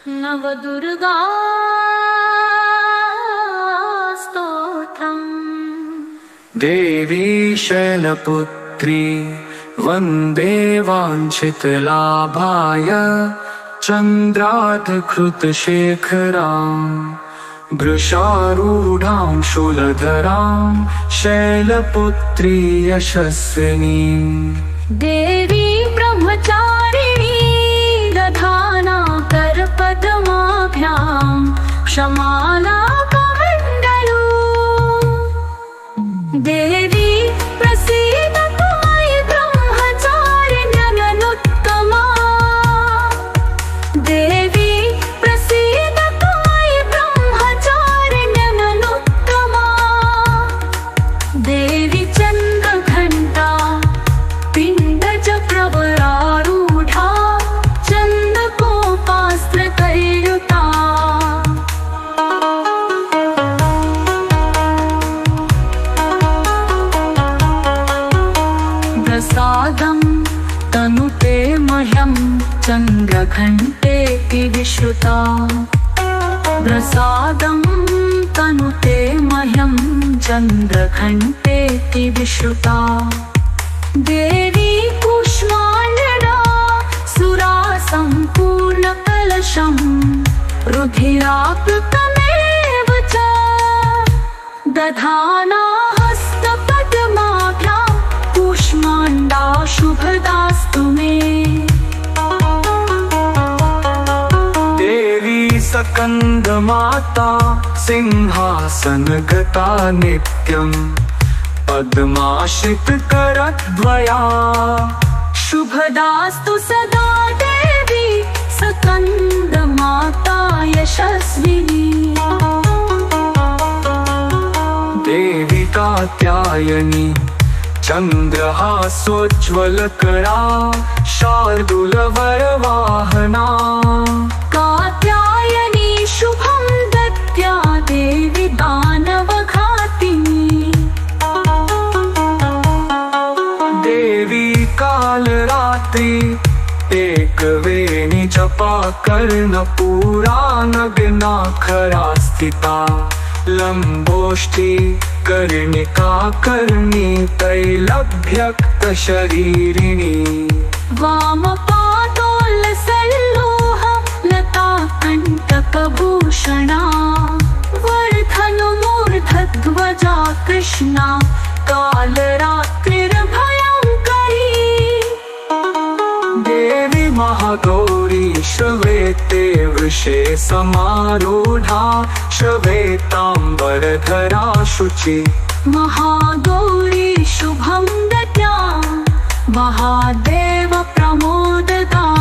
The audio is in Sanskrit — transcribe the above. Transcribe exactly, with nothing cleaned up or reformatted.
नवदुर्गा स्तोत्रम्। देवी शैलपुत्री वन्दे वाञ्छितलाभाय चन्द्रार्धकृतशेखरां वृषारूढां शूलधरां शैलपुत्री यशस्विनीं। देवी ब्रह्मचारिणी दधाना करपद्माभ्यां क्षमालाकमण्डलो। देवी प्रसीद त्वयि ब्रह्मचारिण्यनुत्तमा। देवी प्रसीद त्वयि ब्रह्मचारिण्यनुत्तमा। देवी चन्द्रघण्टा पिण्डज प्रवरारूढा चन्द्रकोपास्त्रकैर्युता। प्रसादं तनुते मह्यं चन्द्रघण्टेति विश्रुता। प्रसादं तनुते मह्यं चन्द्रघण्टेति विश्रुता। देवी कूष्माण्डा सुरा सम्पूर्णकलशं रुधिराप्लुतमेव च दधाना हस्तपद्माभ्यां कूष्माण्डा शुभदास्तु मे। देवी सकन्दमाता सिंहासनगता नित्यं पद्माश्रितकरद्वया शुभदास्तु सदा। देवी सकन्दमाता यशस्विनी। देवी कात्यायनी चन्द्रहासोज्ज्वलकरा शार्दूलवरवाहना। कात्यायनी शुभं दत्या देवी दानवघातिनी। देवी कालरात्रि एकवेणी जपा कर्णपूरा नग्नाखरा स्थिता। लम्बोष्ठी कर्णिका कर्णी तैलभ्यक्तशरीरिणी। वामपादोल्लसल्लोह लता कण्टकभूषणा। वर्धनुमूर्धध्वजा कृष्णा कालरात्रिर्भयङ्करी। देवी महागौरी श्वेते वृषे समारूढा श्वेताम्बरधरा शुचि। महागौरी शुभं दद्या महादेव प्रमोददा।